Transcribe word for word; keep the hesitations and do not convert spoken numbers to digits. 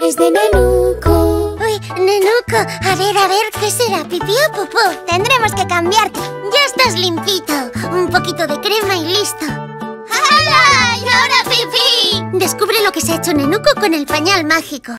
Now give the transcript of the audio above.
pañales de Nenuco. Uy, Nenuco, a ver, a ver, ¿qué será? ¿Pipí o popó? Tendremos que cambiarte. Ya estás limpito. Un poquito de crema y listo. ¡Hala! ¡Y ahora pipí! Descubre lo que se ha hecho Nenuco con el pañal mágico.